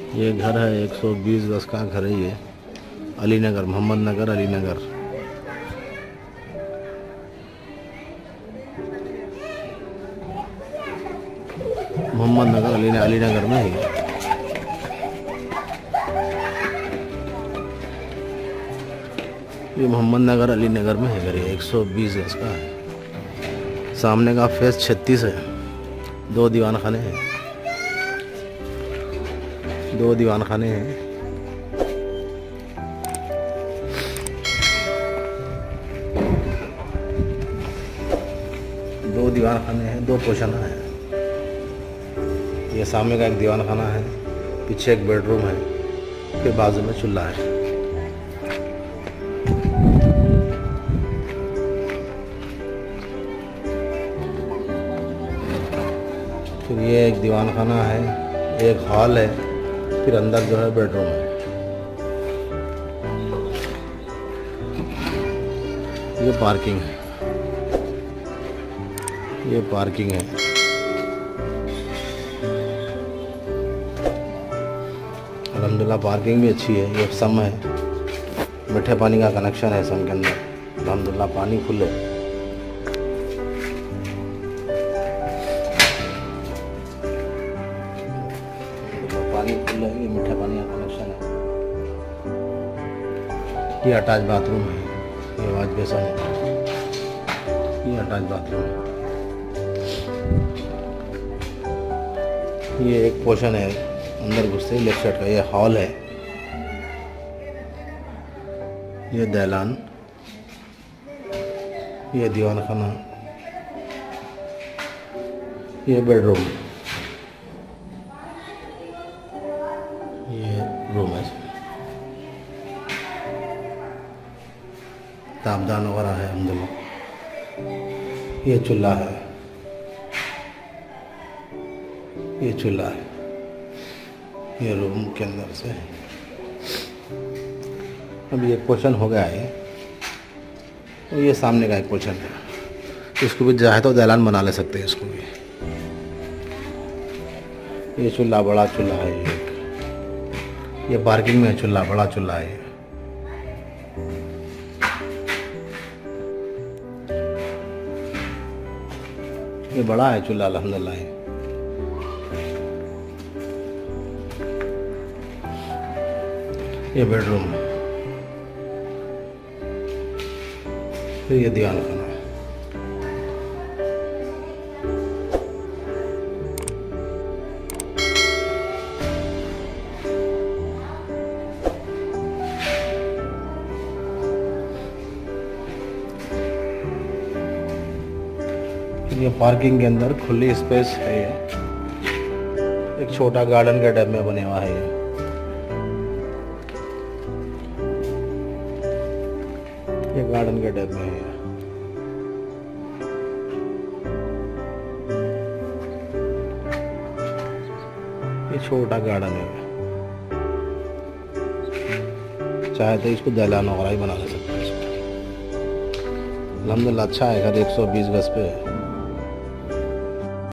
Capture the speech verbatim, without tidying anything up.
ये घर है एक सौ बीस गज का घर है ये, अलीनगर, मोहम्मद नगर, अलीनगर। मोहम्मद नगर अली अलीनगर में है। ये मोहम्मद नगर अलीनगर में है घर, ये एक सौ बीस गज का है। सामने का फेस छत्तीस है। दो दीवान खाने हैं, दो दीवान खाने हैं। दो दीवान खाने हैं, दो पोशाना है। ये सामने का एक दीवान खाना है, पीछे एक बेडरूम है, फिर बाजू में चूल्हा है। फिर ये एक दीवान खाना है, एक हॉल है, फिर अंदर जो है बेडरूम है। ये पार्किंग है, ये पार्किंग है। अल्हम्दुलिल्लाह पार्किंग भी अच्छी है। ये सम है, मीठे पानी का कनेक्शन है सम के अंदर। अल्हम्दुलिल्लाह पानी फुल है। पानी फुल है, ये मीठे पानी का कनेक्शन है। ये अटैच बाथरूम है, ये वाज बेसन है। ये अटैच बाथरूम है। ये एक पोर्शन है अंदर घुसते ही लेफ्ट साइड का, ये हॉल है। ये दैलान, ये दीवान खाना, ये बेडरूम, ये रूम है। तापदान वगैरह है अल्हम्दुलिल्लाह। ये चूल्हा है, ये चूल्हा है। ये रूम के अंदर से अभी एक पोर्शन हो गया है। तो ये सामने का एक पोर्शन है, इसको भी चाहे तो दैलान बना ले सकते हैं इसको भी। ये चूल्हा बड़ा चूल्हा है, ये ये पार्किंग में चूल्हा, बड़ा चूल्हा है। ये बड़ा है चूल्हा अल्हम्दुलिल्लाह। ये बेडरूम है, फिर ये दीवान खाना है। फिर ये पार्किंग के अंदर खुली स्पेस है। ये एक छोटा गार्डन के टाइप में बने हुआ है। ये ये गार्डन के टाइप में है। ये छोटा गार्डन है, चाहे तो इसको दैलान वगैरह ही बना ले सकते हैं। अल्हम्दुलिल्लाह अच्छा है घर, एक सौ बीस गज पे है।